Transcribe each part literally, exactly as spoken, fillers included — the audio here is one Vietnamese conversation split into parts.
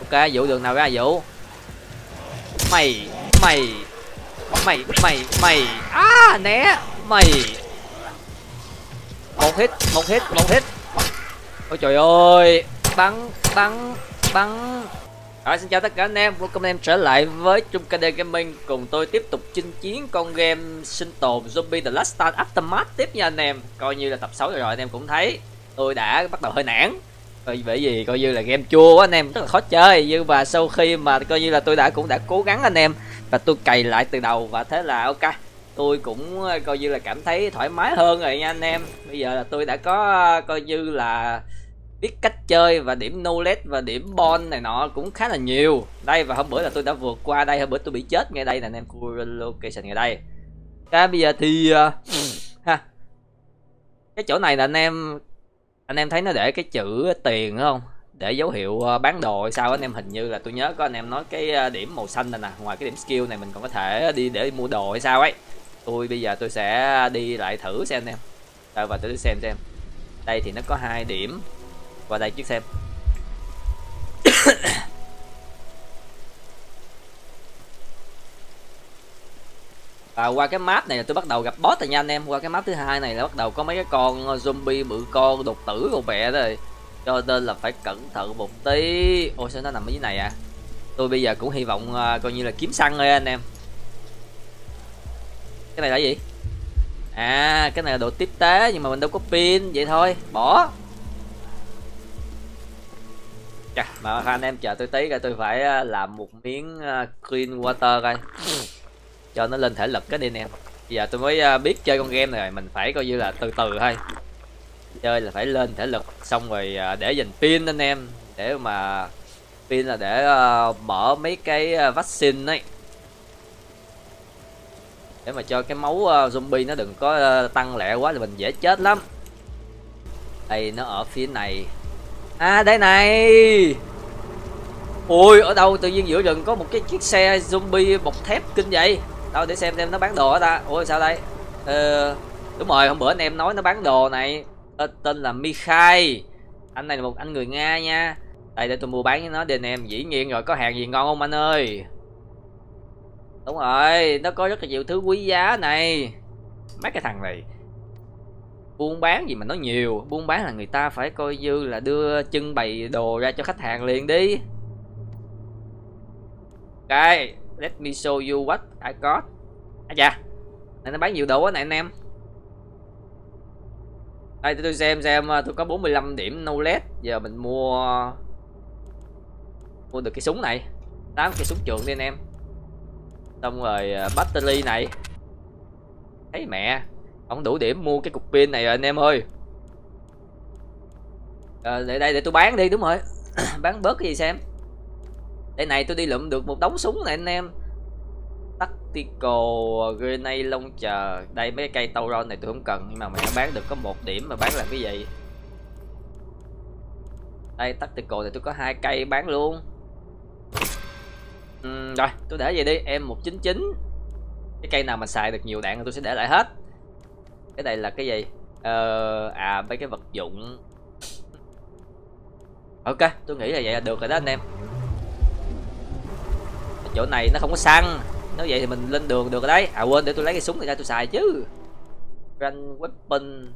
Ok, vụ đường nào ra vụ. Mày, mày, mày, mày, mày. À, né, mày. Một hit, một hit, một hit. Ôi trời ơi, bắn, bắn, bắn. Rồi, xin chào tất cả anh em, welcome anh em trở lại với Trung ca đê Gaming. Cùng tôi tiếp tục chinh chiến con game sinh tồn Zombie The Last Stand Aftermath tiếp nha anh em. Coi như là tập sáu rồi, rồi anh em cũng thấy tôi đã bắt đầu hơi nản. Bởi vì coi như là game chua quá anh em, rất là khó chơi. Nhưng mà sau khi mà coi như là tôi đã cũng đã cố gắng anh em, và tôi cày lại từ đầu, và thế là ok, tôi cũng coi như là cảm thấy thoải mái hơn rồi nha anh em. Bây giờ là tôi đã có coi như là biết cách chơi và điểm knowledge và điểm bon này nọ cũng khá là nhiều đây. Và hôm bữa là tôi đã vượt qua đây, hôm bữa tôi bị chết ngay đây nè anh em, current location ngay đây. Cái bây giờ thì uh, ha cái chỗ này là anh em anh em thấy nó để cái chữ tiền đúng không, để dấu hiệu bán đồ hay sao anh em. Hình như là tôi nhớ có anh em nói cái điểm màu xanh này nè, ngoài cái điểm skill này mình còn có thể đi để mua đồ hay sao ấy. Tôi bây giờ tôi sẽ đi lại thử xem anh em. Rồi và tôi đi xem xem đây thì nó có hai điểm. Qua đây trước xem. Và qua cái map này là tôi bắt đầu gặp boss rồi nha anh em. Qua cái map thứ hai này là bắt đầu có mấy cái con zombie bự con đột tử con mẹ rồi, cho nên là phải cẩn thận một tí. Ôi sao nó nằm ở dưới này à. Tôi bây giờ cũng hy vọng uh, coi như là kiếm xăng thôi anh em. Cái này là gì? À cái này là đồ tiếp tế nhưng mà mình đâu có pin, vậy thôi bỏ. Chà, mà anh em chờ tôi tí coi, tôi phải làm một miếng clean water coi cho nó lên thể lực cái đi anh em. Bây giờ tôi mới biết chơi con game này rồi, mình phải coi như là từ từ thôi. Chơi là phải lên thể lực, xong rồi để dành pin anh em. Để mà pin là để mở mấy cái vaccine ấy, để mà cho cái máu zombie nó đừng có tăng lẹ quá là mình dễ chết lắm. Đây nó ở phía này. À đây này. Ui ở đâu tự nhiên giữa rừng có một cái chiếc xe zombie bọc thép kinh vậy. Đâu để xem xem nó bán đồ hả ta. Ui sao đây. Ờ, đúng rồi, hôm bữa anh em nói nó bán đồ này. Tên, tên là Mikhai. Anh này là một anh người Nga nha. Đây để tôi mua bán với nó đi anh em. Dĩ nhiên rồi, có hàng gì ngon không anh ơi. Đúng rồi, nó có rất là nhiều thứ quý giá này. Mấy cái thằng này buôn bán gì mà nó nhiều. Buôn bán là người ta phải coi như là đưa trưng bày đồ ra cho khách hàng liền đi. Ok, let me show you what I got. À dạ, này nó bán nhiều đồ quá này anh em. Đây tôi xem xem, tôi có bốn mươi lăm điểm knowledge. Giờ mình mua Mua được cái súng này, tám cái súng trường đi anh em. Xong rồi battery này. Thấy mẹ, không đủ điểm mua cái cục pin này rồi anh em ơi. À, để đây để tôi bán đi, đúng rồi. Bán bớt cái gì xem. Đây này, tôi đi lượm được một đống súng này anh em. Tactical grenade launcher. Đây mấy cây tauron này tôi không cần, nhưng mà mẹ bán được có một điểm mà bán làm cái gì. Đây tactical này tôi có hai cây bán luôn. Ừ, rồi tôi để vậy đi em một chín chín. Cái cây nào mà xài được nhiều đạn tôi sẽ để lại hết. Cái này là cái gì? Ờ, à mấy cái vật dụng. Ok, tôi nghĩ là vậy là được rồi đó anh em. Chỗ này nó không có xăng, nếu vậy thì mình lên đường được rồi đấy. À quên, để tôi lấy cái súng này ra tôi xài chứ. Run weapon.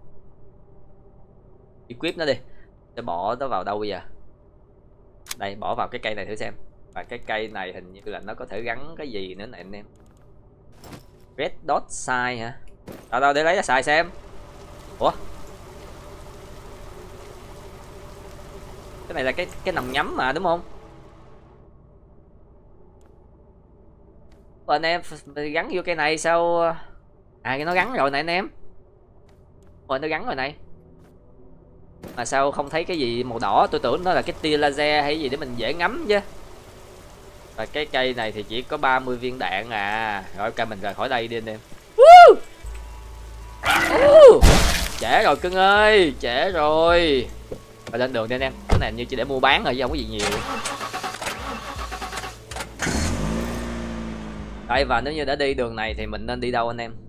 Equip nó đi. Để bỏ nó vào đâu bây giờ? Đây, bỏ vào cái cây này thử xem. Và cái cây này hình như là nó có thể gắn cái gì nữa này anh em. Red dot size hả? Đâu đâu để lấy ra xài xem. Ủa? Cái này là cái cái nòng nhắm mà đúng không? Anh em gắn vô cây này sao? À cái nó gắn rồi này anh em. Rồi nó gắn rồi này. Mà sao không thấy cái gì màu đỏ, tôi tưởng nó là cái tia laser hay gì để mình dễ ngắm chứ. Và cái cây này thì chỉ có ba mươi viên đạn à. Rồi ok mình rời khỏi đây đi anh em. Uh! Uh! Trễ rồi cưng ơi, trễ rồi. Và lên đường đi anh em. Cái này như chỉ để mua bán thôi chứ không có gì nhiều. Đây, và nếu như đã đi đường này thì mình nên đi đâu anh em?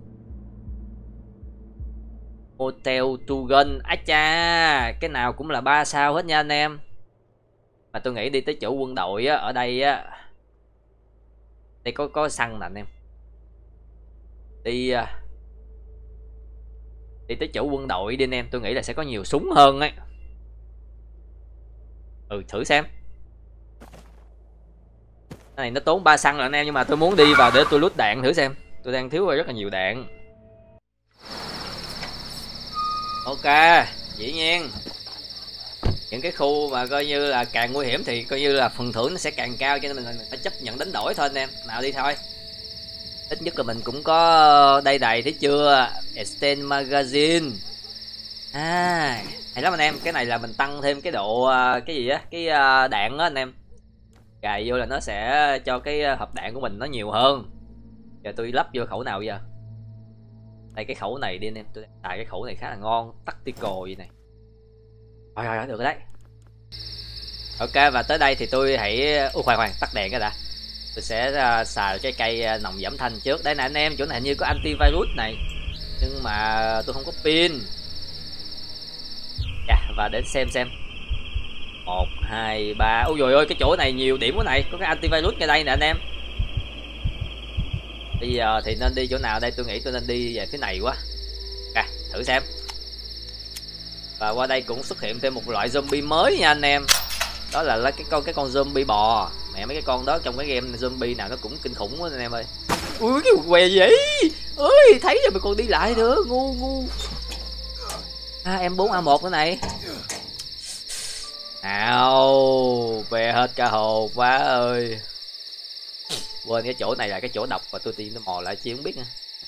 Hotel Tugun. Á cha, cái nào cũng là ba sao hết nha anh em. Mà tôi nghĩ đi tới chỗ quân đội á, ở đây á, đây có có xăng nè anh em. Đi đi tới chỗ quân đội đi anh em, tôi nghĩ là sẽ có nhiều súng hơn ấy. Ừ, thử xem. Cái này nó tốn ba xăng rồi anh em, nhưng mà tôi muốn đi vào để tôi lút đạn thử xem. Tôi đang thiếu rất là nhiều đạn. Ok, dĩ nhiên những cái khu mà coi như là càng nguy hiểm thì coi như là phần thưởng nó sẽ càng cao, cho nên mình phải chấp nhận đánh đổi thôi anh em. Nào đi thôi. Ít nhất là mình cũng có đây đầy thấy chưa? Extend magazine. À, hay lắm anh em. Cái này là mình tăng thêm cái độ cái gì á, cái đạn á anh em. Gài vô là nó sẽ cho cái hộp đạn của mình nó nhiều hơn. Giờ tôi lắp vô khẩu nào giờ? Đây cái khẩu này đi anh em, tôi xài cái khẩu này khá là ngon, tactical gì này. Rồi rồi, được rồi đấy. Ok, và tới đây thì tôi hãy ui khoan khoan tắt đèn cái đã. Tôi sẽ uh, xài cái cây uh, nòng giảm thanh trước. Đây nè anh em, chỗ này hình như có antivirus này, nhưng mà tôi không có pin. Yeah, và để xem xem. Một, hai, ba. Ôi dồi ôi, cái chỗ này nhiều điểm quá này. Có cái antivirus ngay đây nè anh em. Bây giờ thì nên đi chỗ nào đây? Tôi nghĩ tôi nên đi về phía này quá. À, thử xem. Và qua đây cũng xuất hiện thêm một loại zombie mới nha anh em. Đó là cái con cái con zombie bò. Mẹ, mấy cái con đó trong cái game này, zombie nào nó cũng kinh khủng quá anh em ơi. Ui cái què gì ơi, thấy rồi mà còn đi lại nữa, ngu ngu. À, em bốn a một nữa này. Nào, về hết cả hồn quá ơi. Quên cái chỗ này là cái chỗ độc và tôi tìm tôi mò lại chi không biết nữa.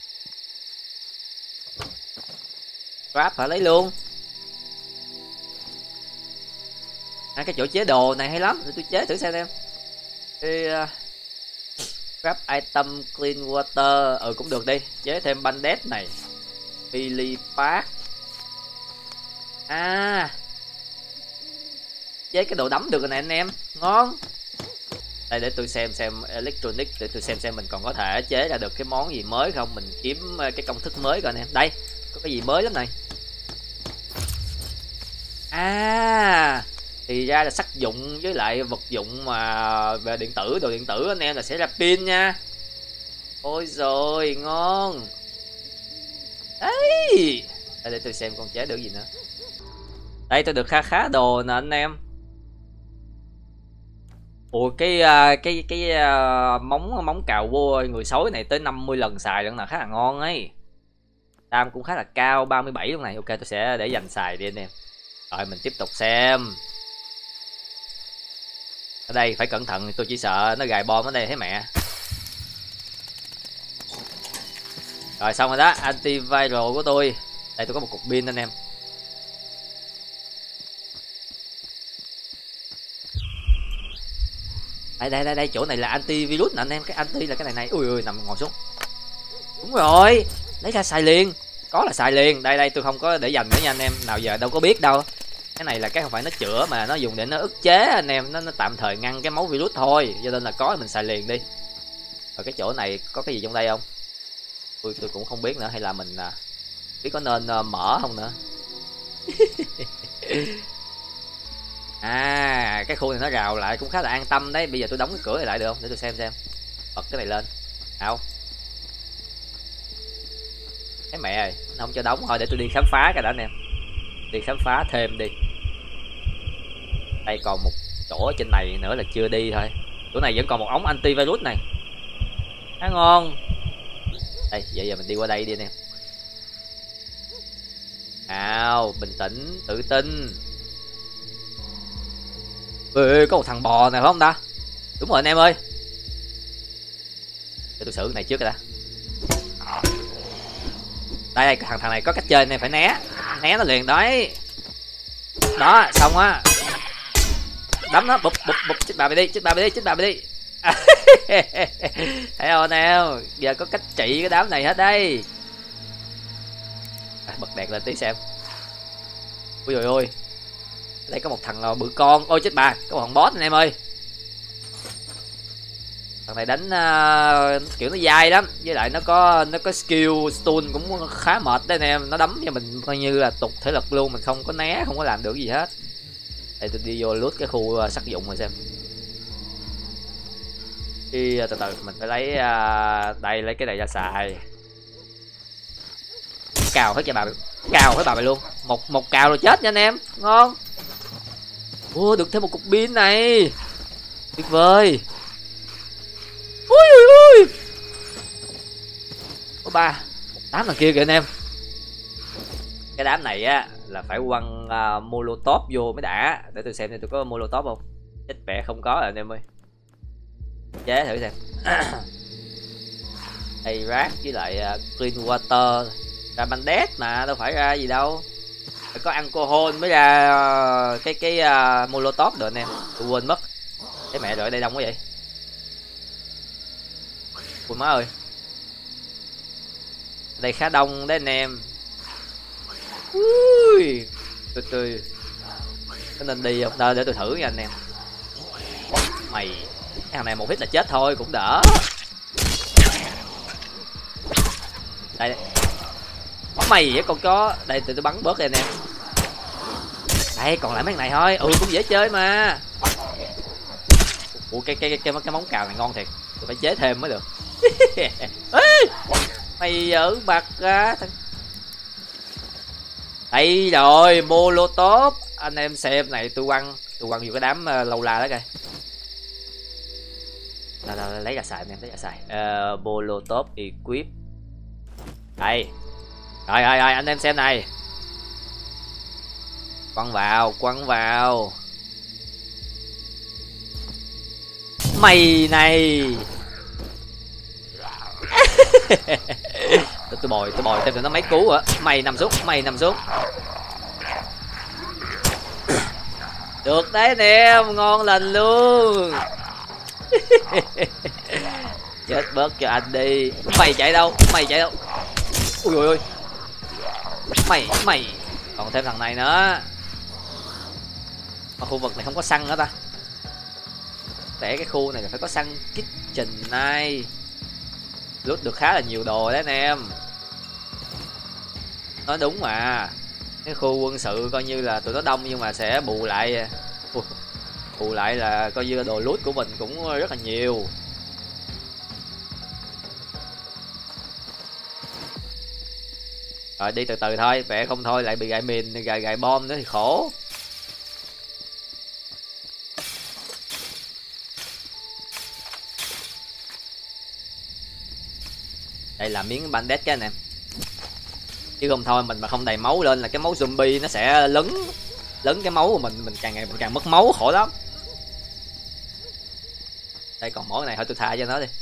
Grab phải lấy luôn. À, cái chỗ chế đồ này hay lắm, để tôi chế thử xem em. Thì, uh, grab item clean water, ừ cũng được đi, chế thêm bandage này, Billy Park. À, chế cái đồ đấm được rồi nè anh em, ngon. Đây để tôi xem xem electronic, để tôi xem xem mình còn có thể chế ra được cái món gì mới không, mình kiếm cái công thức mới coi anh em. Đây, có cái gì mới lắm này. À, thì ra là sắc dụng với lại vật dụng mà về điện tử, đồ điện tử anh em là sẽ ra pin nha. Ôi rồi ngon. Đấy. Đây để tôi xem con chế được gì nữa. Đây tôi được khá khá đồ nè anh em. Ủa cái cái cái móng móng cào vua người sói này tới năm mươi lần xài lần nào khá là ngon ấy. Đam cũng khá là cao, ba mươi bảy lúc này. Ok, tôi sẽ để dành xài đi anh em. Rồi mình tiếp tục xem. Ở đây phải cẩn thận, tôi chỉ sợ nó gài bom ở đây thấy mẹ. Rồi xong rồi đó, antiviral của tôi. Đây tôi có một cục pin anh em. Đây đây đây đây, chỗ này là antivirus nè anh em, cái anti là cái này này. Ui ui, nằm ngồi xuống. Đúng rồi, lấy ra xài liền. Có là xài liền. Đây đây tôi không có để dành nữa nha anh em, nào giờ đâu có biết đâu. Cái này là cái không phải nó chữa mà nó dùng để nó ức chế anh em, nó, nó tạm thời ngăn cái máu virus thôi, cho nên là có mình xài liền đi. Rồi cái chỗ này có cái gì trong đây không? Tôi tôi cũng không biết nữa, hay là mình à, biết có nên uh, mở không nữa. À, cái khu này nó rào lại cũng khá là an tâm đấy. Bây giờ tôi đóng cái cửa này lại được không? Để tôi xem xem. Bật cái này lên. Nào. Cái mẹ ơi, nó không cho đóng thôi, để tôi đi khám phá cái đã anh em. Đi khám phá thêm đi. Đây còn một chỗ trên này nữa là chưa đi thôi. Chỗ này vẫn còn một ống antivirus này. Khá ngon. Đây, vậy giờ mình đi qua đây đi anh em. Nào, bình tĩnh, tự tin. Ê, có một thằng bò này phải không ta? Đúng rồi anh em ơi. Để tôi xử cái này trước cái đã. Đây, đây thằng thằng này có cách chơi này, phải né. Né nó liền đấy. Đó, xong á. Đấm nó, bụp bụp bụp, chết bà mày đi, chết bà mày đi, chết bà mày đi. Thấy không anh em? Giờ có cách trị cái đám này hết đây. À, bật đèn lên tí xem. Ui dồi ôi. Đây có một thằng bự con. Ôi chết bà, có một thằng boss anh em ơi. Thằng này đánh uh, kiểu nó dai lắm, với lại nó có nó có skill stun cũng khá mệt đấy anh em, nó đấm cho mình coi như là tụt thể lực luôn, mình không có né, không có làm được gì hết. Đây tôi đi vô loot cái khu uh, sắc dụng rồi xem. Đi uh, từ từ mình phải lấy uh, đây lấy cái này ra xài. Cào hết cho bà, cào hết bà mày luôn. Một một cào rồi chết nha anh em, ngon. Ủa được thêm một cục pin này, tuyệt vời. Ui ui ui, có ba đám thằng kia kìa anh em. Cái đám này á là phải quăng uh, molotov vô mới đã. Để tôi xem thì tôi có molotov không. Chết mẹ không có rồi anh em ơi. Chế thử xem. Iraq với lại uh, clean water ra bandit mà đâu phải ra gì đâu. Phải có alcohol mới ra uh, cái cái uh, molotov được anh em. Tôi quên mất. Cái mẹ rồi đây đông quá vậy. Ui má ơi, đây khá đông đấy anh em. Ui, tôi tôi có nên đi không? Đâu để tôi thử nha anh em. Mày, cái thằng này một hit là chết thôi cũng đỡ. Đây, đây. Mày với con chó, đây tôi, tôi bắn bớt đây anh em. Đây còn lại mấy thằng này thôi, ừ cũng dễ chơi mà. Ủa cái cái cái cái, cái móng cào này ngon thiệt, tôi phải chế thêm mới được. Mày giỡn bật ra. Đây rồi, molotov. Anh em xem này, tôi quăng tôi quăng vô cái đám uh, lâu la đó kìa. Rồi, rồi, lấy ra xài anh em, lấy ra xài. Uh, molotov equip. Đây. Rồi rồi rồi, anh em xem này. Quăng vào, quăng vào. Mày này. tôi, tôi bồi tôi bồi thêm tụi nó mấy cú hả. Mày nằm xuống, mày nằm xuống. Được đấy anh em, ngon lành luôn. Chết bớt cho anh đi. Mày chạy đâu, mày chạy đâu. Ui ui ui. Mày mày còn thêm thằng này nữa. Ở khu vực này không có xăng nữa ta. Để cái khu này là phải có xăng kitchen này. Lút được khá là nhiều đồ đấy anh em. Nói đúng mà. Cái khu quân sự coi như là tụi nó đông nhưng mà sẽ bù lại. Bù lại là coi như là đồ lút của mình cũng rất là nhiều. Rồi đi từ từ thôi, vẽ không thôi lại bị gài mìn, gài gài bom nữa thì khổ. Đây là miếng bandage cái anh em. Chứ không thôi mình mà không đầy máu lên là cái máu zombie nó sẽ lấn lấn cái máu của mình, mình càng ngày mình càng mất máu khổ lắm. Đây còn mỗi này thôi tôi tha cho nó đi.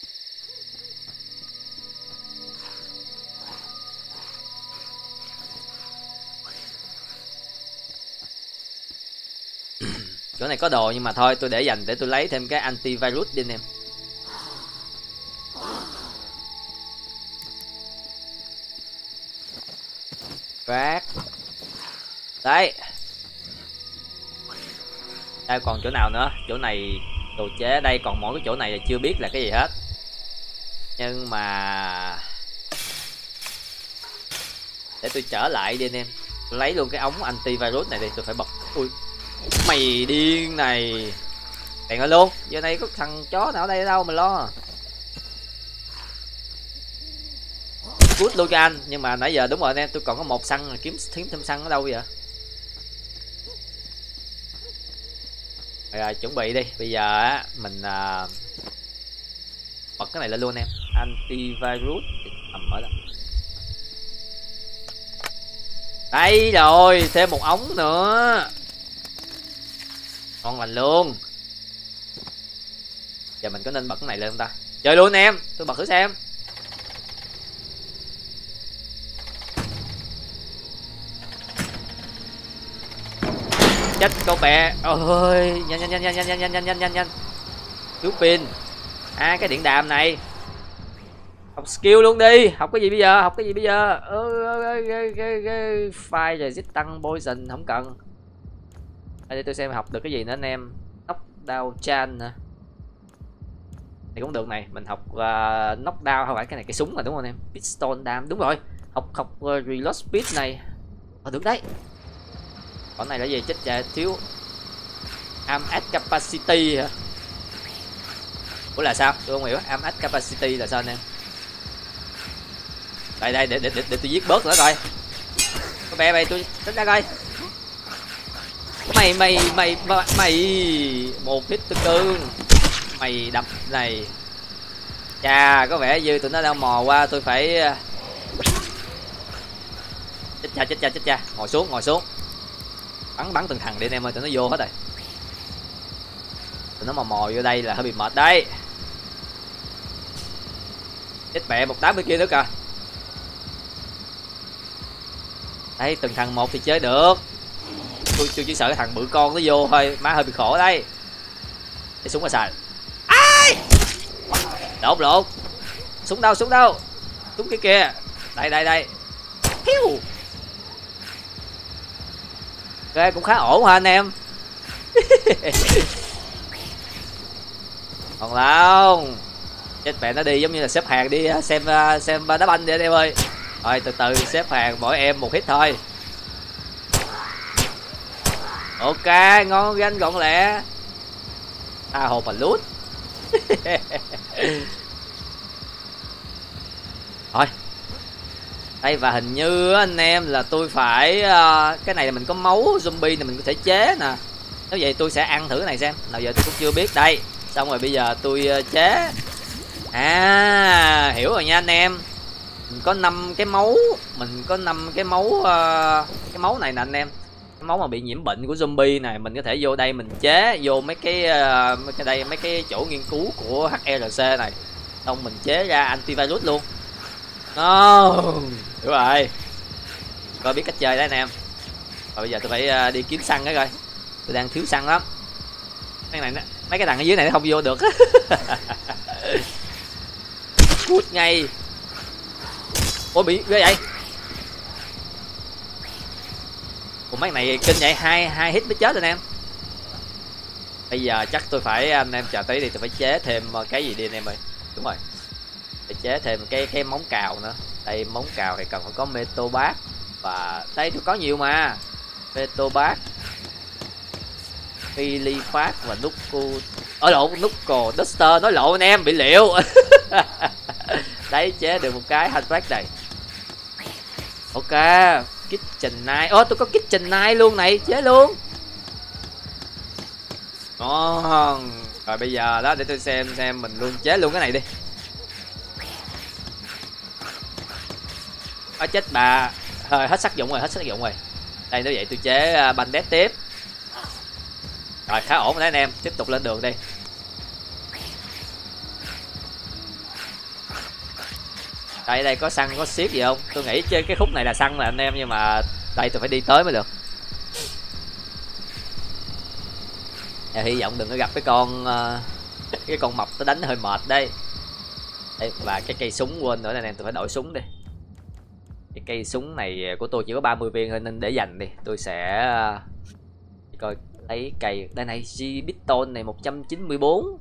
Chỗ này có đồ nhưng mà thôi tôi để dành để tôi lấy thêm cái antivirus đi anh em. Phát. Đấy. Đây còn chỗ nào nữa? Chỗ này đồ chế, đây còn mỗi cái chỗ này là chưa biết là cái gì hết. Nhưng mà để tôi trở lại đi anh em. Tôi lấy luôn cái ống antivirus này đi, tôi phải bật. Ui. Mày điên này. Đèn ơi luôn, giờ này có thằng chó nào ở đây đâu mà lo. Cút luôn cho anh, nhưng mà nãy giờ đúng rồi anh em, tôi còn có một xăng, kiếm kiếm thêm xăng ở đâu vậy? Rồi, rồi chuẩn bị đi, bây giờ á mình uh, bật cái này lên luôn em, antivirus ầm mở ra. Đây rồi, thêm một ống nữa, ngon lành luôn. Giờ mình có nên bật cái này lên không ta? Chơi luôn em, tôi bật thử xem. Chết con bè ơi, nhanh nhanh nhanh nhanh nhanh nhanh nhanh nhanh nhanh nhanh nhanh cứu pin. À cái điện đàm này học skill luôn đi. Học cái gì bây giờ, học cái gì bây giờ? Fire resistant poison không cần. Để tôi xem học được cái gì nữa anh em. Knockdown chan nè, này cũng được này. Mình học uh, knockdown, không phải cái này cái súng mà đúng không anh em? Pistol dam, đúng rồi. Học học uh, reload speed này. Ờ được đấy. Còn này là gì? Chết cha, thiếu Am at capacity hả? Ủa là sao? Tôi không hiểu. Am at capacity là sao anh em? Đây đây để để để, để tôi giết bớt nữa coi. Có bé bay tôi tránh ra coi. Mày mày mày mày một hit tư cương. Mày đập này. Chà, có vẻ như tụi nó đang mò qua, tôi phải chết cha chết cha chết cha. Ngồi xuống, ngồi xuống. Bắn bắn từng thằng đi anh em ơi, tụi nó vô hết rồi. Tụi nó mò mò vô đây là hơi bị mệt đấy. Chết mẹ một đám bên kia nữa kìa. Đây, từng thằng một thì chơi được. Tôi, tôi chỉ sợ cái thằng bự con nó vô thôi, má hơi bị khổ đấy. Cái súng là xài. Ai? Lộn lộn. Súng đâu, súng đâu? Súng kia kìa. Đây đây đây. Hiu. Ok, cũng khá ổn hả anh em? Còn không. Chết mẹ nó đi giống như là xếp hàng đi xem xem đá banh đi anh em ơi. Rồi từ từ xếp hàng, mỗi em một hit thôi. Ok, ngon ganh gọn lẹ. À hồ mà lút. Thôi. Đây và hình như anh em là tôi phải uh, cái này là mình có máu zombie này mình có thể chế nè. Nếu vậy tôi sẽ ăn thử cái này xem. Nào giờ tôi cũng chưa biết đây. Xong rồi bây giờ tôi uh, chế. À, hiểu rồi nha anh em. Mình có năm cái máu, mình có năm cái máu uh, cái máu này nè anh em. Cái máu mà bị nhiễm bệnh của zombie này mình có thể vô đây mình chế vô mấy cái uh, mấy cái đây mấy cái chỗ nghiên cứu của hát rờ xê này. Xong mình chế ra antivirus luôn. Oh, hiểu rồi. Coi biết cách chơi đấy anh em. Và bây giờ tôi phải uh, đi kiếm xăng cái coi. Tôi đang thiếu xăng lắm. Mấy này mấy cái thằng ở dưới này nó không vô được. Cút ngay. Ôi bị ghê vậy. Ủa mấy này kinh vậy, hai hai hit mới chết anh em. Bây giờ chắc tôi phải anh em chờ tí đi, tôi phải chế thêm cái gì đi anh em ơi. Đúng rồi. Phải chế thêm cái cái móng cào nữa. Đây móng cào thì cần phải có metobat và đây tôi có nhiều mà. Metobat, Philifat và Nuku. Ở lộn, Knuckle Duster, nói lộn anh em, bị liệu. Đấy chế được một cái handbrake này. Ok, kitchen knife. Ồ, tôi có kitchen knife luôn này, chế luôn. Ngon. Rồi bây giờ đó để tôi xem xem mình luôn chế luôn cái này đi. Ó chết bà. Hơi hết sắc dụng rồi, hết sắc dụng rồi. Đây nếu vậy tôi chế uh, bandit tiếp. Rồi khá ổn rồi đấy anh em, tiếp tục lên đường đi. Đây đây có xăng có xiết gì không? Tôi nghĩ trên cái khúc này là xăng là anh em, nhưng mà đây tôi phải đi tới mới được. À, hy vọng đừng có gặp cái con uh, cái con mập nó đánh hơi mệt đây. Đây, và cái cây súng quên nữa anh em, tôi phải đổi súng đi. Cái cây súng này của tôi chỉ có ba mươi viên thôi nên để dành đi. Tôi sẽ uh, coi lấy cây đây này, G Piston này một trăm chín mươi bốn.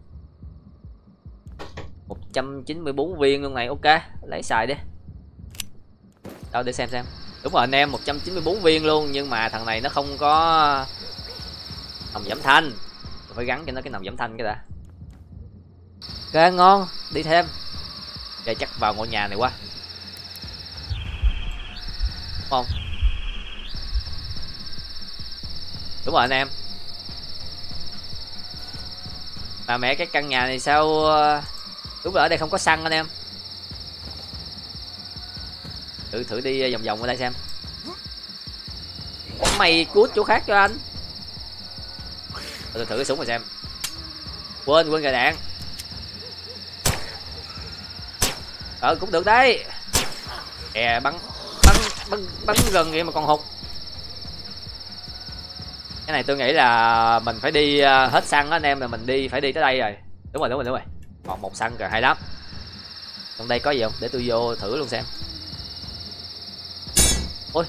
một trăm chín mươi bốn viên luôn này, ok, lấy xài đi. Đâu để xem xem. Đúng rồi anh em, một trăm chín mươi bốn viên luôn, nhưng mà thằng này nó không có nòng giảm thanh. Tôi phải gắn cho nó cái nòng giảm thanh cái đã. Ok, ngon, đi thêm. Đây chắc vào ngôi nhà này quá. Đúng không? Đúng rồi anh em. Mà mẹ cái căn nhà này sao đúng rồi, ở đây không có xăng anh em. Thử thử đi vòng vòng ở đây xem. Mày cút chỗ khác cho anh. Tôi thử cái súng rồi xem. Quên quên gài đạn. Ờ cũng được đấy. Kè bắn bắn bắn bắn gần vậy mà còn hụt. Cái này tôi nghĩ là mình phải đi hết xăng á anh em, là mình đi phải đi tới đây rồi. Đúng rồi đúng rồi đúng rồi. Còn một xăng rồi, hay lắm. Trong đây có gì không? Để tôi vô thử luôn xem. Ôi.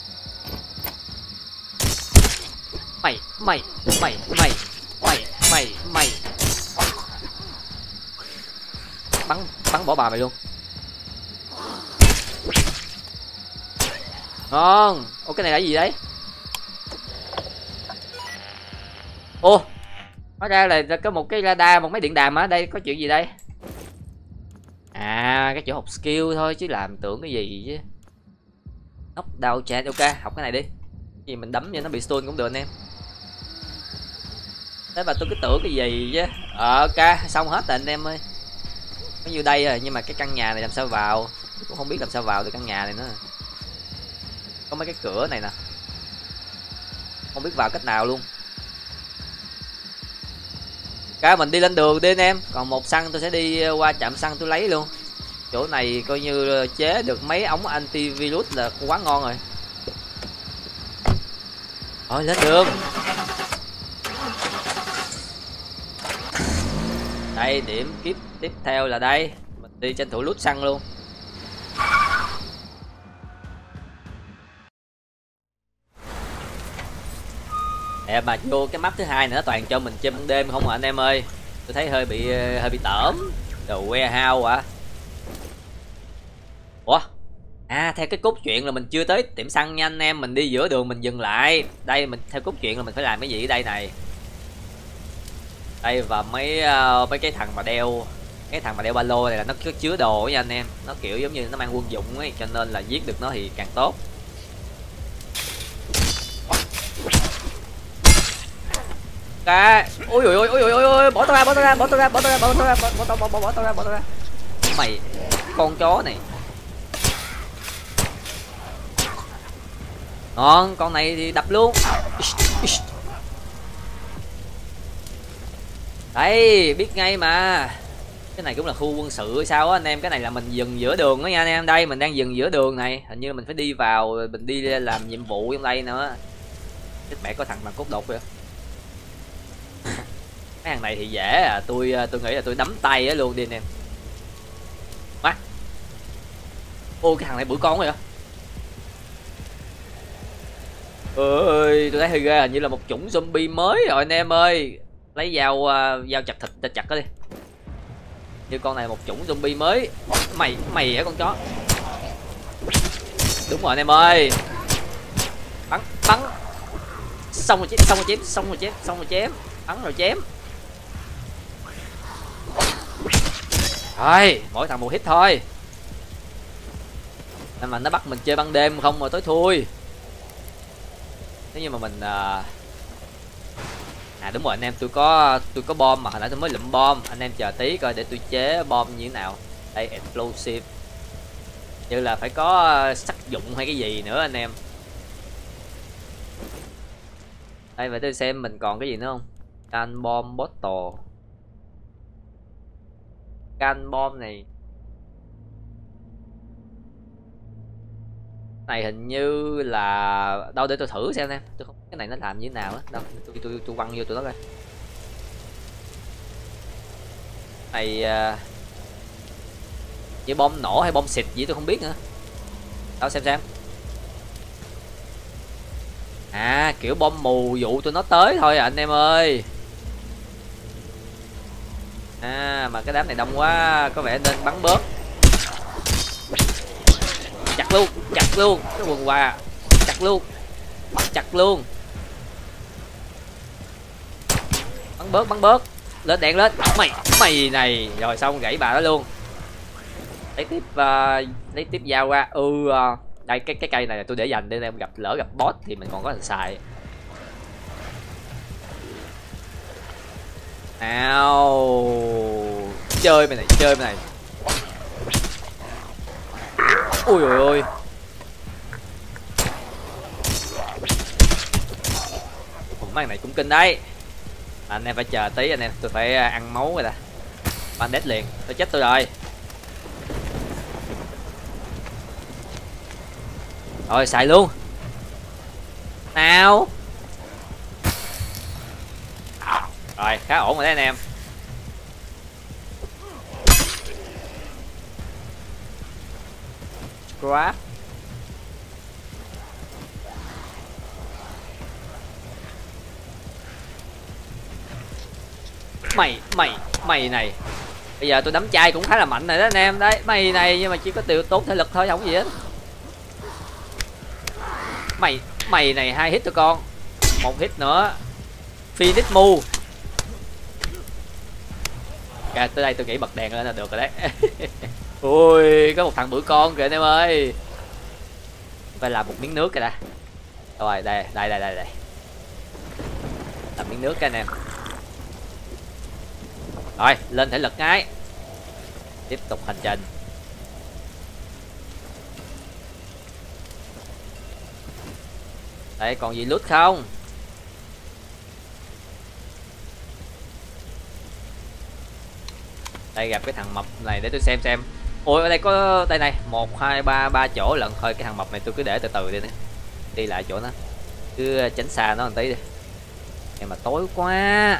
Mày mày mày mày mày mày mày. Bắn bắn bỏ bà mày luôn. Ngon. Ô cái này là gì đấy? Ô Hóa ra là có một cái radar, một máy điện đàm ở đây. Có chuyện gì đây? À, cái chỗ học skill thôi chứ làm tưởng cái gì chứ. Knockdown chance, ok, học cái này đi. Gì mình đấm cho nó bị stun cũng được anh em. Thế mà tôi cứ tưởng cái gì chứ. Ờ, ok, xong hết rồi anh em ơi. Có như đây rồi, nhưng mà cái căn nhà này làm sao vào? Tôi cũng không biết làm sao vào được căn nhà này nữa. Có mấy cái cửa này nè. Không biết vào cách nào luôn. Cái mình đi lên đường đi anh em. Còn một xăng tôi sẽ đi qua trạm xăng tôi lấy luôn. Chỗ này coi như chế được mấy ống antivirus là quá ngon rồi. Rồi lên đường. Đây điểm kiếp tiếp theo là đây. Mình đi tranh thủ lút xăng luôn. Nè mà vô cái map thứ hai nữa toàn cho mình chơi ban đêm không à anh em ơi. Tôi thấy hơi bị hơi bị tởm. Đồ warehouse à. Ủa? À theo cái cốt truyện là mình chưa tới tiệm xăng nha anh em, mình đi giữa đường mình dừng lại. Đây mình theo cốt truyện là mình phải làm cái gì ở đây này. Đây và mấy uh, mấy cái thằng mà đeo cái thằng mà đeo ba lô này là nó có chứa đồ nha anh em, nó kiểu giống như nó mang quân dụng ấy, cho nên là giết được nó thì càng tốt. Cái ôi ôi ôi ôi ôi ôi bỏ tao ra, bỏ tao ra, bỏ tao ra, bỏ tao ra, bỏ tao ra, bỏ tao bỏ bỏ bỏ tao ra, bỏ tao ra. Mày con chó này. Ngon, con này thì đập luôn. Đấy, biết ngay mà. Cái này cũng là khu quân sự hay sao á anh em, cái này là mình dừng giữa đường đó nha anh em. Đây mình đang dừng giữa đường này, hình như mình phải đi vào, mình đi làm nhiệm vụ trong đây nữa. Chết mẹ, có thằng bằng cốt đột kìa. Cái thằng này thì dễ à, tôi tôi nghĩ là tôi đấm tay á luôn đi anh em. Má. Ô cái thằng này bự con rồi hả? Ơi, tôi thấy hơi ghê, hình như là một chủng zombie mới rồi anh em ơi. Lấy dao uh, dao chặt thịt ta chặt nó đi. Như con này một chủng zombie mới. Mày mày hả con chó? Đúng rồi anh em ơi. Bắn bắn. Xong rồi chém, xong rồi chém, xong rồi chém, xong rồi chém. Bắn rồi chém. Rồi, mỗi thằng một hit thôi. Nên mà nó bắt mình chơi ban đêm không mà tối thui. Nếu như mà mình uh... à đúng rồi anh em, tôi có tôi có bom mà hồi nãy tôi mới lụm bom, anh em chờ tí coi để tôi chế bom như thế nào. Đây explosive, như là phải có sắc dụng hay cái gì nữa anh em. Đây vậy tôi xem mình còn cái gì nữa không. Can bom bottle, can bom này này hình như là đâu, để tôi thử xem em, tôi không cái này nó làm như thế nào á. Đâu tôi tôi tôi quăng vô tụi nó coi. Này uh, như bom nổ hay bom xịt gì tôi không biết nữa. Đâu xem xem. À kiểu bom mù dụ tụi nó tới thôi à anh em ơi. À mà cái đám này đông quá, có vẻ nên bắn bớt. Chặt luôn, chặt luôn cái quần quà, chặt luôn, chặt luôn. Bắn bớt, bắn bớt, lên đèn lên. Mày mày này rồi, xong gãy bà đó luôn. Lấy tiếp uh, lấy tiếp dao ra. Ừ uh, đây cái cái cây này là tôi để dành để em gặp lỡ gặp boss thì mình còn có thể xài. Nào chơi mày này, chơi mày này. Ui ôi ôi. Mấy này cũng kinh đấy. Anh em phải chờ tí anh em, tôi phải ăn máu rồi ta. Bandit liền, tôi chết tôi rồi. Rồi xài luôn. Nào. Rồi khá ổn rồi đấy anh em. Scrap. Mày mày mày này. Bây giờ tôi đấm chai cũng khá là mạnh rồi đó anh em. Đấy mày này, nhưng mà chỉ có tiêu tốn thể lực thôi, không gì hết. Mày mày này hai hit cho con. Một hit nữa. Phoenix Mu. Ok, tới đây tôi nghĩ bật đèn lên là được rồi đấy. Ui, có một thằng bữa con kìa anh em ơi. Phải làm một miếng nước kìa đã. Rồi, đây, đây, đây, đây, đây. Làm miếng nước cái anh em. Rồi, lên thể lực ngay. Tiếp tục hành trình. Đây, còn gì loot không? Đây gặp cái thằng mập này để tôi xem xem. Ôi ở đây có đây này, một hai ba ba chỗ lận. Thôi cái thằng mập này tôi cứ để từ từ đi nè. Đi lại chỗ nó. Cứ tránh xa nó một tí đi. Nhưng mà tối quá.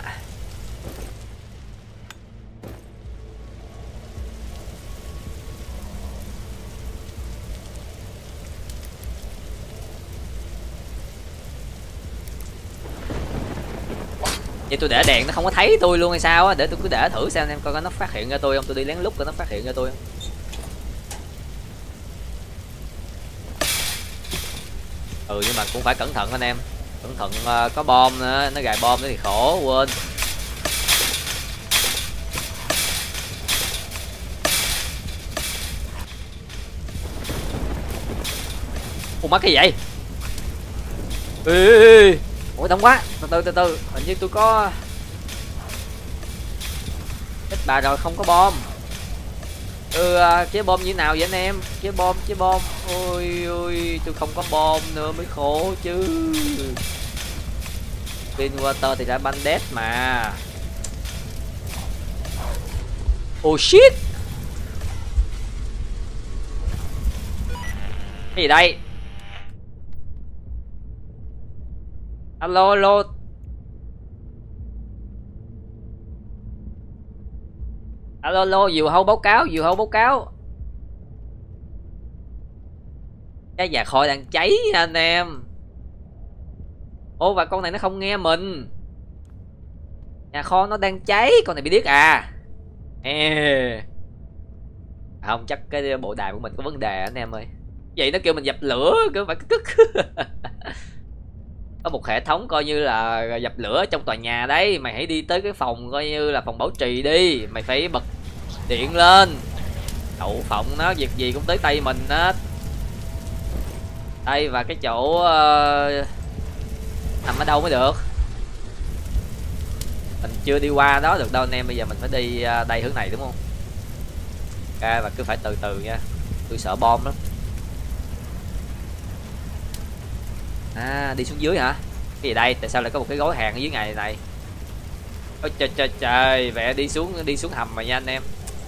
Vậy tôi để đèn nó không có thấy tôi luôn hay sao á, để tôi cứ để thử xem em coi nó phát hiện ra tôi không, tôi đi lén lút coi nó phát hiện ra tôi không. Ừ nhưng mà cũng phải cẩn thận anh em, cẩn thận uh, có bom nữa, nó gài bom nữa thì khổ quên. Ủa mất cái gì vậy? Ê, ủa đông quá, từ từ từ từ, hình như tôi có chết bà rồi, không có bom. Ừ, chế bom như nào vậy anh em? Chế bom, chế bom. Ôi ôi, tôi không có bom nữa mới khổ chứ. Pinwater thì ra bandit mà. Oh shit. Cái gì đây? Alo alo. Alo alo, diều hâu báo cáo, diều hâu báo cáo. Cái nhà kho đang cháy nha anh em. Ô và con này nó không nghe mình. Nhà kho nó đang cháy, con này bị điếc à. Ê. Không, chắc cái bộ đàm của mình có vấn đề anh em ơi. Vậy nó kêu mình dập lửa, cứ phải cức. Có một hệ thống coi như là dập lửa trong tòa nhà đấy. Mày hãy đi tới cái phòng coi như là phòng bảo trì đi. Mày phải bật điện lên. Đậu phộng nó, việc gì cũng tới tay mình hết. Đây và cái chỗ uh, nằm ở đâu mới được. Mình chưa đi qua đó được đâu anh em. Bây giờ mình phải đi uh, đây hướng này đúng không? Ok và cứ phải từ từ nha. Tôi sợ bom lắm. À đi xuống dưới hả? Cái gì đây? Tại sao lại có một cái gói hàng ở dưới này này? Ôi trời trời trời, vẽ đi xuống đi xuống hầm mà nha anh em.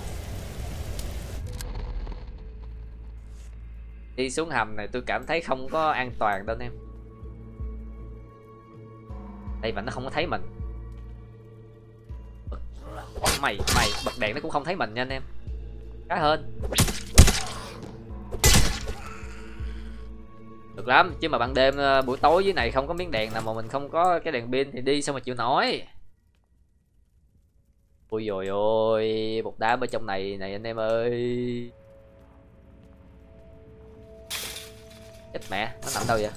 Đi xuống hầm này tôi cảm thấy không có an toàn đâu anh em. Đây mà nó không có thấy mình. Mày mày bật đèn nó cũng không thấy mình nha anh em. Khá hơn. Được lắm, chứ mà ban đêm buổi tối dưới này không có miếng đèn nào mà mình không có cái đèn pin thì đi sao mà chịu nổi. Ui dồi ôi, một đám ở trong này này anh em ơi. Chết mẹ, nó nằm đâu vậy?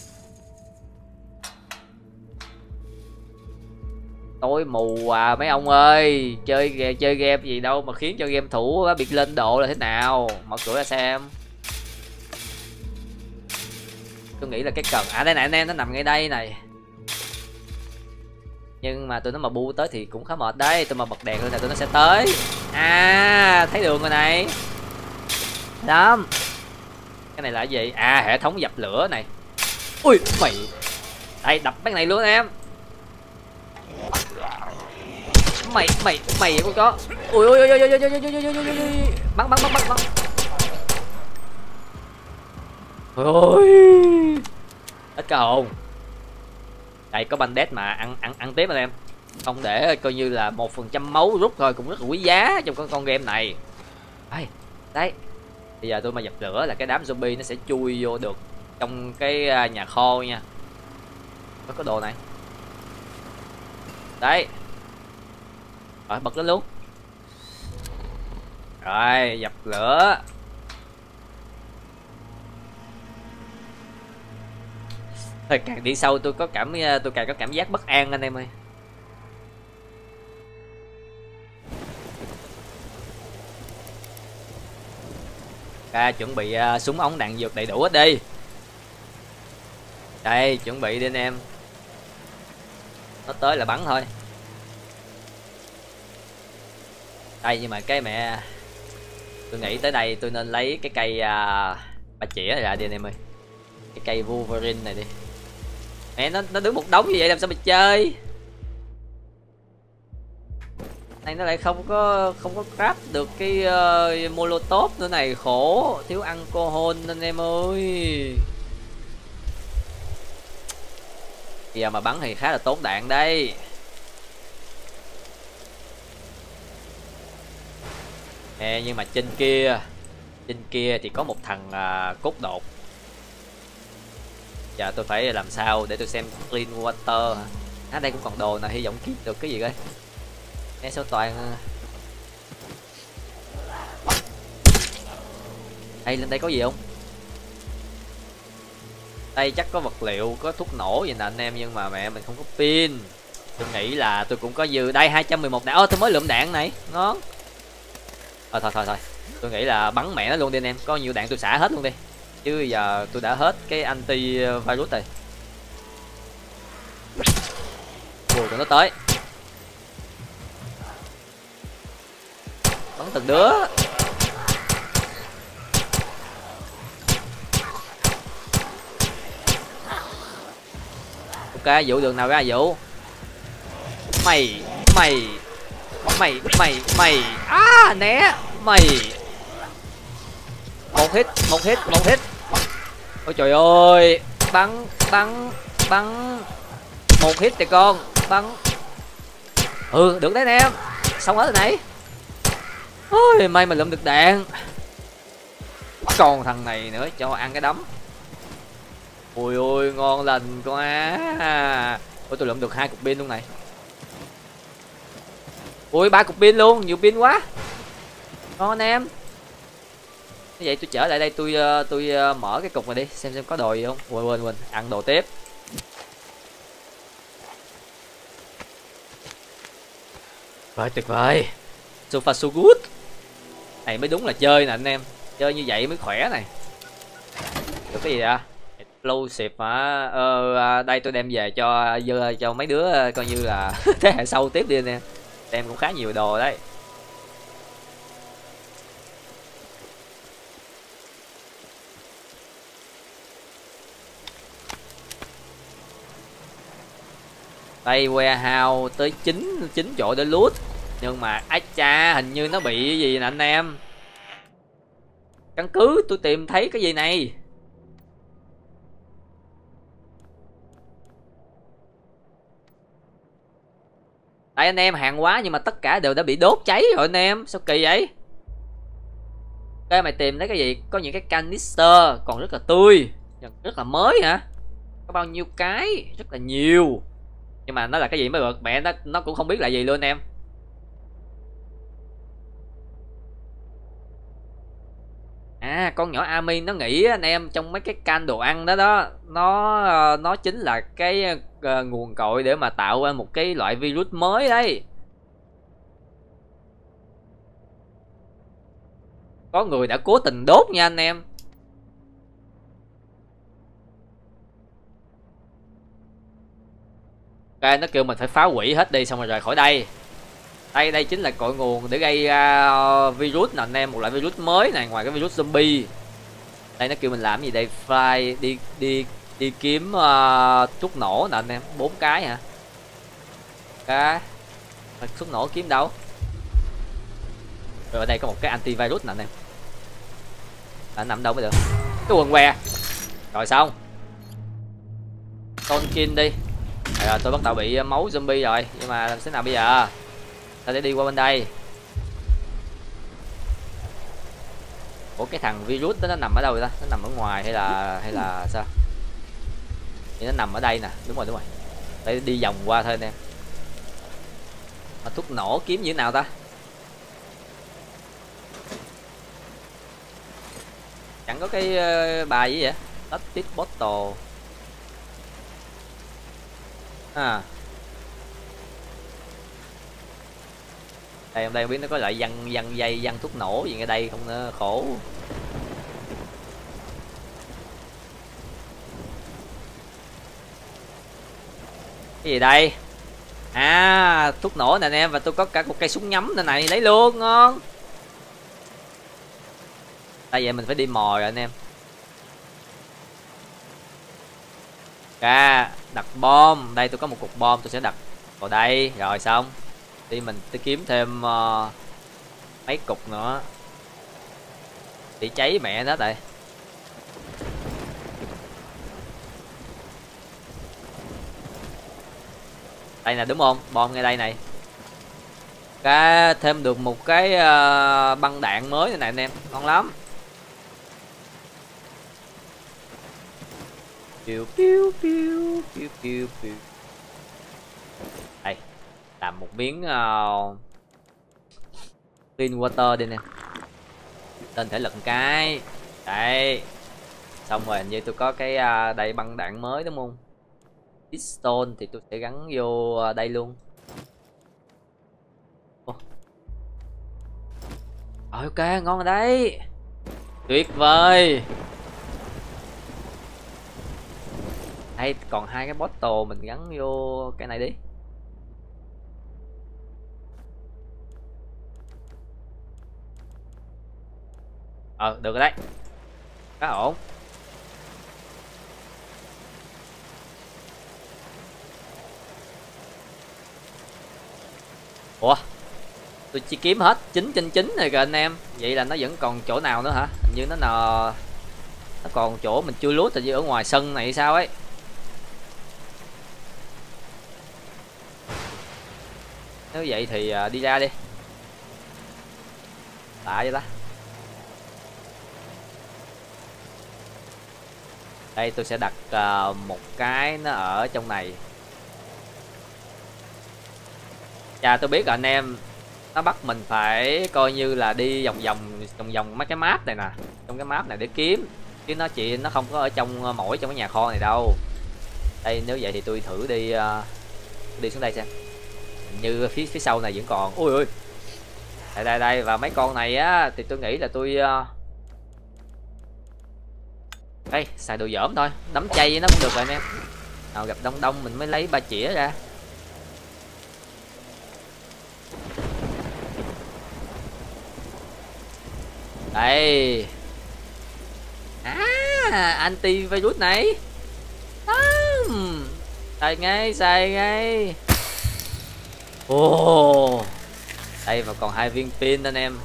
Tối mù à mấy ông ơi. Chơi chơi game gì đâu mà khiến cho game thủ biệt lên độ là thế nào. Mở cửa ra xem. Tôi nghĩ là cái cần. À đây này anh em, nó nằm ngay đây này. Nhưng mà tụi nó mà bu tới thì cũng khá mệt đấy. Tôi mà bật đèn lên là tụi nó sẽ tới. À thấy đường rồi này. Đó. Cái này là cái gì? À hệ thống dập lửa này. Ui mày. Đây đập cái này luôn em. Mày mày mày con chó. Ui ui ui ui ui ui ui ui ui ui. Bắn bắn bắn bắn bắn. Ôi. Ít cả hồn. Đây có bandit mà ăn ăn ăn tiếp anh em. Không để coi như là một phần trăm máu rút thôi cũng rất là quý giá trong con con game này. Đây, đấy. Bây giờ tôi mà dập lửa là cái đám zombie nó sẽ chui vô được trong cái nhà kho nha. Có có đồ này. Đấy. Rồi bật lên luôn. Rồi dập lửa. Thôi càng đi sâu tôi có cảm tôi càng có cảm giác bất an anh em ơi. Ca chuẩn bị uh, súng ống đạn dược đầy đủ hết đi. Đây, chuẩn bị đi anh em. Nó tới là bắn thôi. Đây, nhưng mà cái mẹ, tôi nghĩ tới đây tôi nên lấy cái cây uh, ba chĩa này ra đi anh em ơi. Cái cây Wolverine này đi. Mẹ, nó nó đứng một đống như vậy làm sao mà chơi. Này nó lại không có không có craft được cái uh, molotov nữa này, khổ, thiếu alcohol anh em ơi. Giờ mà bắn thì khá là tốn đạn đây. Nè, nhưng mà trên kia trên kia thì có một thằng uh, cốt đột. Giờ tôi phải làm sao để tôi xem clean water hả? À, đây cũng còn đồ nào, hy vọng kiếm được cái gì coi. Nghe số toàn. Đây, lên đây có gì không? Đây chắc có vật liệu, có thuốc nổ gì nè anh em, nhưng mà mẹ mình không có pin. Tôi nghĩ là tôi cũng có dư. Đây hai trăm mười một đạn. Ơ, tôi mới lượm đạn này, ngon. Thôi thôi thôi thôi. Tôi nghĩ là bắn mẹ nó luôn đi anh em, có nhiều đạn tôi xả hết luôn đi. Chứ giờ tôi đã hết cái anti virus rồi. Ui, tụi nó tới. Bắn từng đứa. Ok, vụ đường nào ra vụ. Mày mày mày mày mày à, né mày. Một hit, một hit, một hit. Ôi trời ơi, bắn bắn bắn. Một hit thì con, bắn. Ừ, được đấy anh em. Xong hết rồi này. Ôi, may mà lượm được đạn. Còn thằng này nữa, cho ăn cái đấm. Ui ôi, ngon lành quá. Ôi, tôi lượm được hai cục pin luôn này. Ui, ba cục pin luôn, nhiều pin quá. Ngon anh em. Như vậy tôi trở lại đây, tôi tôi mở cái cục này đi, xem xem có đồ gì không. Quên quên quên, ăn đồ tiếp. Rồi, tuyệt vời. So far so good. Này mới đúng là chơi nè anh em. Chơi như vậy mới khỏe này. Được cái gì vậy? Explosive hả? Ờ, đây tôi đem về cho cho mấy đứa coi như là thế hệ sau tiếp đi anh em. Đem cũng khá nhiều đồ đấy. Đây warehouse tới chín chín chỗ để loot. Nhưng mà ái cha, hình như nó bị gì nè anh em. Căn cứ tôi tìm thấy cái gì này. Đây anh em, hàng hóa nhưng mà tất cả đều đã bị đốt cháy rồi anh em. Sao kỳ vậy? Ok, mày tìm thấy cái gì? Có những cái canister còn rất là tươi, rất là mới hả? Có bao nhiêu cái? Rất là nhiều. Nhưng mà nó là cái gì mới được, mẹ nó nó cũng không biết là gì luôn anh em. À, con nhỏ Ami nó nghĩ anh em trong mấy cái can đồ ăn đó đó, nó nó chính là cái uh, nguồn cội để mà tạo ra một cái loại virus mới đấy. Có người đã cố tình đốt nha anh em. Ok, nó kêu mình phải phá hủy hết đi xong rồi rời khỏi đây. Đây đây chính là cội nguồn để gây ra uh, virus nè anh em, một loại virus mới này, ngoài cái virus zombie. Đây nó kêu mình làm gì đây? Fly đi đi đi kiếm uh, thuốc nổ nè anh em, bốn cái hả? Cái thuốc nổ kiếm đâu? Rồi ở đây có một cái antivirus nè anh em. Nó nằm đâu mới được? Cái quần què. Rồi xong. Tonkin đi. Rồi tôi bắt đầu bị máu zombie rồi, nhưng mà làm thế nào bây giờ? Ta sẽ đi qua bên đây. Ủa cái thằng virus đó nó nằm ở đâu vậy ta? Nó nằm ở ngoài hay là hay là sao? Thì nó nằm ở đây nè, đúng rồi đúng rồi. Để đi vòng qua thôi anh em. Mà thuốc nổ kiếm như thế nào ta? Chẳng có cái uh, bài gì vậy? Tactic bottle. À. Đây hôm đây không biết nó có loại văn văn dây văn thuốc nổ gì ở đây không nữa, khổ. Cái gì đây? À, thuốc nổ nè anh em, và tôi có cả một cây súng nhắm này này, lấy luôn, ngon. Tại vậy mình phải đi mò rồi anh em. Ra đặt bom, đây tôi có một cục bom tôi sẽ đặt vào đây, rồi xong. Đi mình đi kiếm thêm uh, mấy cục nữa. Để cháy mẹ nó đây. Đây nè đúng không? Bom ngay đây này. Cá thêm được một cái uh, băng đạn mới này, này anh em, ngon lắm. Piu piu piu piu piu piu. Đây, làm một miếng uh, clean water đi nè. Lên thể lực cái. Đấy. Xong rồi hình như tôi có cái uh, đây băng đạn mới đúng không? Pistol thì tôi sẽ gắn vô đây luôn. Oh. Ok, ngon rồi đấy. Tuyệt vời. Đây còn hai cái bottle mình gắn vô cái này đi. Ờ được rồi đấy. Khá ổn. Ủa, tôi chỉ kiếm hết chín trên chín rồi kìa anh em. Vậy là nó vẫn còn chỗ nào nữa hả? Hình như nó nờ nó còn chỗ mình chưa lút, hình như ở ngoài sân này sao ấy. Nếu vậy thì đi ra đi. Lạ vậy ta. Đây tôi sẽ đặt uh, một cái nó ở trong này. Chà, tôi biết rồi anh em, nó bắt mình phải coi như là đi vòng vòng vòng vòng mấy cái map này nè, trong cái map này để kiếm, chứ nó chỉ nó không có ở trong mỗi trong cái nhà kho này đâu. Đây nếu vậy thì tôi thử đi uh, đi xuống đây xem. Hình như phía phía sau này vẫn còn. Ui ui, đây đây đây, và mấy con này á thì tôi nghĩ là tôi uh... đây xài đồ dởm thôi, nắm chay nó cũng được rồi anh em. Nào gặp đông đông mình mới lấy ba chĩa ra. Đây. À, anti virus này. À, xài ngay, xài ngay. Ồ. Đây và còn hai viên pin anh em.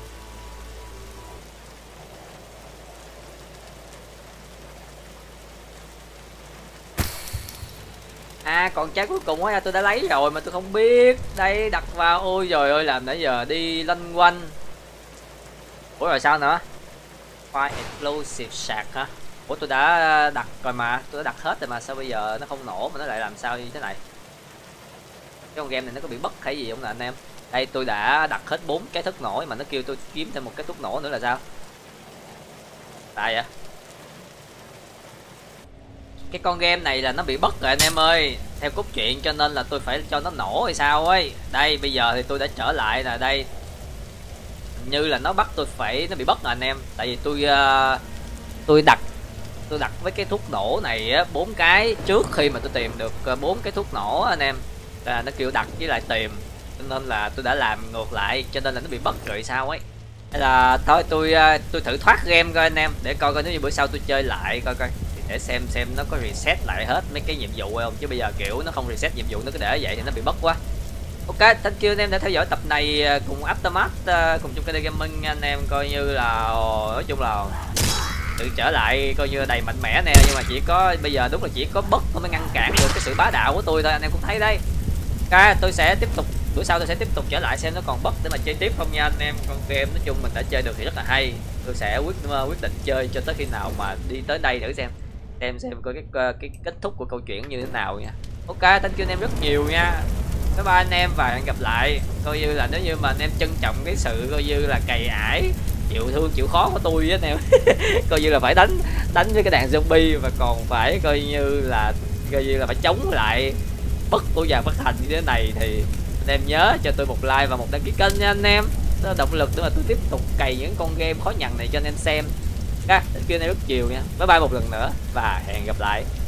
À còn trái cuối cùng á tôi đã lấy rồi mà tôi không biết. Đây đặt vào. Ôi trời ơi, làm nãy giờ đi lanh quanh. Ủa rồi sao nữa? Fire explosive sạc hả? Ủa tôi đã đặt rồi mà, tôi đã đặt hết rồi mà sao bây giờ nó không nổ mà nó lại làm sao như thế này? Cái con game này nó có bị bất hay gì không nè anh em? Đây tôi đã đặt hết bốn cái thuốc nổ mà nó kêu tôi kiếm thêm một cái thuốc nổ nữa là sao? Tại vậy? Cái con game này là nó bị bất rồi anh em ơi. Theo cốt truyện cho nên là tôi phải cho nó nổ hay sao ấy. Đây bây giờ thì tôi đã trở lại nè, đây. Như là nó bắt tôi phải nó bị bất nè anh em, tại vì tôi uh, tôi đặt tôi đặt với cái thuốc nổ này á bốn cái trước khi mà tôi tìm được bốn uh, cái thuốc nổ anh em, là nó kêu đặt với lại tìm, cho nên là tôi đã làm ngược lại cho nên là nó bị bất rồi sao ấy. Hay là thôi tôi uh, tôi thử thoát game coi anh em, để coi coi nếu như bữa sau tôi chơi lại coi coi để xem xem nó có reset lại hết mấy cái nhiệm vụ hay không, chứ bây giờ kiểu nó không reset nhiệm vụ nó cứ để vậy thì nó bị bất quá. Ok, thank you anh em đã theo dõi tập này cùng Aftermath, cùng chung kênh Gaming anh em, coi như là nói chung là tự trở lại coi như đầy mạnh mẽ nè, nhưng mà chỉ có bây giờ đúng là chỉ có bất nó mới ngăn cản được cái sự bá đạo của tôi thôi, anh em cũng thấy đấy. Ok, tôi sẽ tiếp tục bữa sau tôi sẽ tiếp tục trở lại xem nó còn bất để mà chơi tiếp không nha anh em. Con game nói chung mình đã chơi được thì rất là hay, tôi sẽ quyết quyết định chơi cho tới khi nào mà đi tới đây thử xem xem xem coi cái, cái cái kết thúc của câu chuyện như thế nào nha. Ok, thank you anh em rất nhiều nha. Bye bye anh em và hẹn gặp lại. Coi như là nếu như mà anh em trân trọng cái sự coi như là cày ải chịu thương chịu khó của tôi á anh em coi như là phải đánh đánh với cái đàn zombie và còn phải coi như là coi như là phải chống lại bất của già bất thành như thế này thì anh em nhớ cho tôi một like và một đăng ký kênh nha anh em, đó là động lực để mà tôi tiếp tục cày những con game khó nhằn này cho anh em xem. Các kênh này rất chiều nha. Bye bye một lần nữa và hẹn gặp lại.